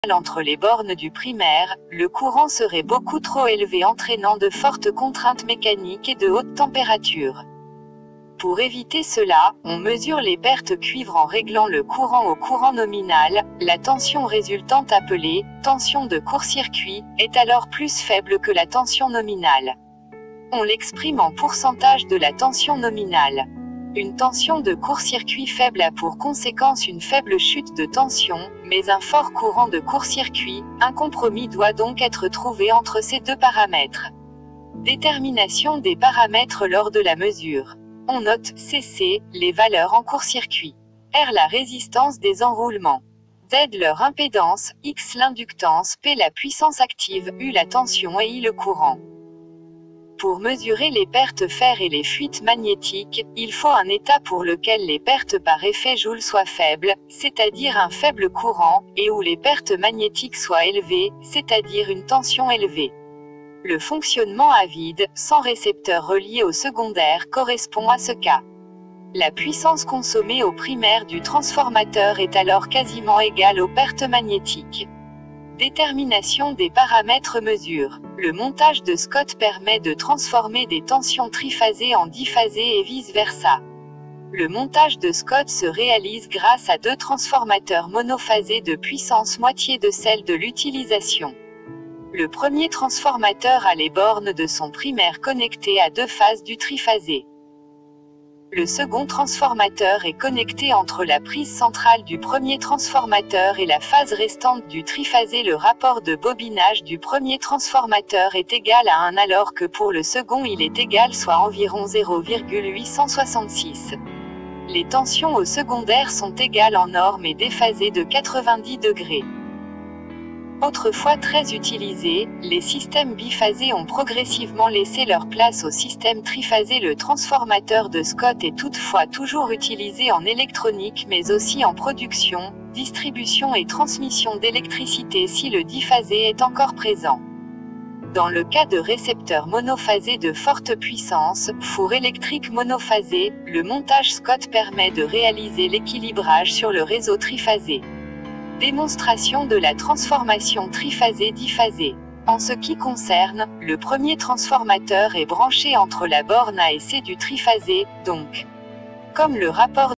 entre les bornes du primaire, le courant serait beaucoup trop élevé entraînant de fortes contraintes mécaniques et de hautes températures. Pour éviter cela, on mesure les pertes cuivre en réglant le courant au courant nominal. La tension résultante appelée « tension de court-circuit » est alors plus faible que la tension nominale. On l'exprime en pourcentage de la tension nominale. Une tension de court-circuit faible a pour conséquence une faible chute de tension, mais un fort courant de court-circuit. Un compromis doit donc être trouvé entre ces deux paramètres. Détermination des paramètres lors de la mesure. On note CC, les valeurs en court-circuit. R la résistance des enroulements. Z leur impédance, X l'inductance, P la puissance active, U la tension et I le courant. Pour mesurer les pertes fer et les fuites magnétiques, il faut un état pour lequel les pertes par effet Joule soient faibles, c'est-à-dire un faible courant, et où les pertes magnétiques soient élevées, c'est-à-dire une tension élevée. Le fonctionnement à vide, sans récepteur relié au secondaire, correspond à ce cas. La puissance consommée au primaire du transformateur est alors quasiment égale aux pertes magnétiques. Détermination des paramètres mesure. Le montage de Scott permet de transformer des tensions triphasées en diphasées et vice-versa. Le montage de Scott se réalise grâce à deux transformateurs monophasés de puissance moitié de celle de l'utilisation. Le premier transformateur a les bornes de son primaire connectées à deux phases du triphasé. Le second transformateur est connecté entre la prise centrale du premier transformateur et la phase restante du triphasé. Le rapport de bobinage du premier transformateur est égal à 1 alors que pour le second il est égal soit environ 0,866. Les tensions au secondaire sont égales en norme et déphasées de 90 degrés. Autrefois très utilisés, les systèmes biphasés ont progressivement laissé leur place au système triphasé. Le transformateur de Scott est toutefois toujours utilisé en électronique mais aussi en production, distribution et transmission d'électricité si le diphasé est encore présent. Dans le cas de récepteurs monophasés de forte puissance, four électrique monophasé, le montage Scott permet de réaliser l'équilibrage sur le réseau triphasé. Démonstration de la transformation triphasé-diphasé. En ce qui concerne, le premier transformateur est branché entre la borne A et C du triphasé, donc, comme le rapport